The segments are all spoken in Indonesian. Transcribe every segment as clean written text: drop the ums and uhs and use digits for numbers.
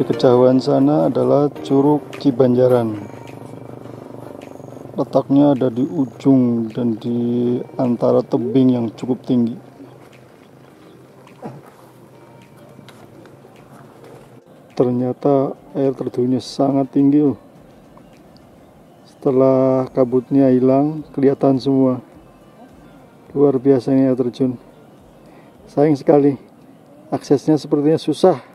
Di kejauhan sana adalah Curug Cibanjaran. Letaknya ada di ujung dan di antara tebing yang cukup tinggi. Ternyata air terjunnya sangat tinggi loh. Setelah kabutnya hilang, kelihatan semua. Luar biasa ini air terjun. Sayang sekali, aksesnya sepertinya susah.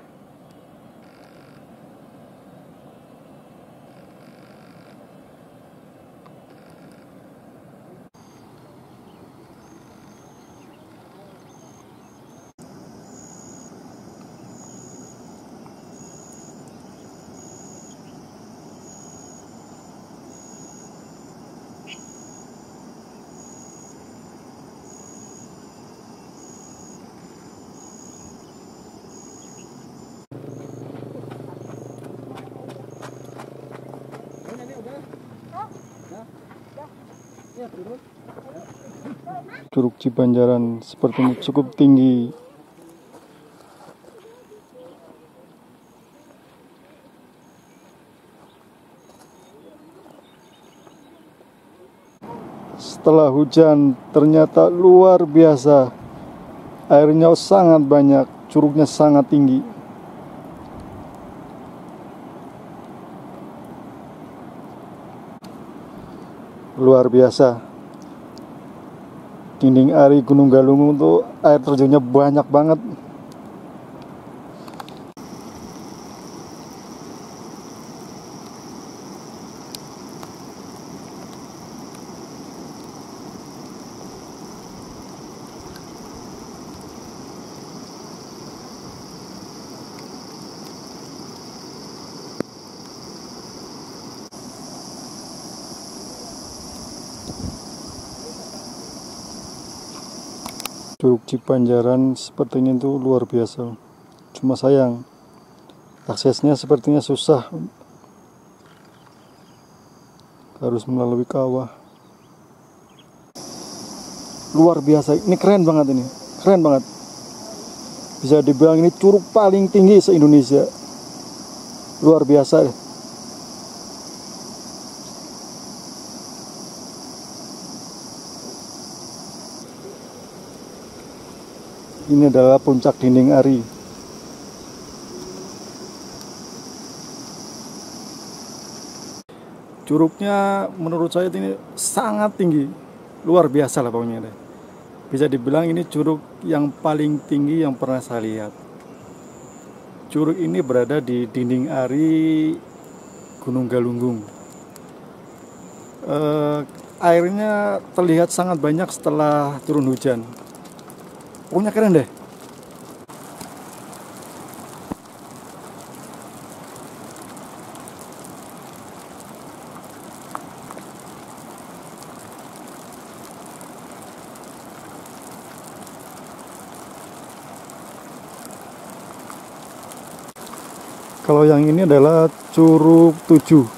Curug Cibanjaran sepertinya cukup tinggi. Setelah hujan ternyata luar biasa. Airnya sangat banyak, curugnya sangat tinggi. Luar biasa. Dinding Ari Gunung Galunggung tuh air terjunnya banyak banget. Curug Cibanjaran sepertinya itu luar biasa. Cuma sayang, aksesnya sepertinya susah. Harus melalui kawah. Luar biasa, ini keren banget ini. Keren banget. Bisa dibilang ini curug paling tinggi se-Indonesia. Luar biasa. Ini adalah puncak dinding Ari. Curugnya menurut saya ini sangat tinggi. Luar biasa lah pokoknya deh. Bisa dibilang ini curug yang paling tinggi yang pernah saya lihat. Curug ini berada di dinding Ari Gunung Galunggung. Airnya terlihat sangat banyak setelah turun hujan. Pokoknya keren deh. Kalau yang ini adalah Curug 7.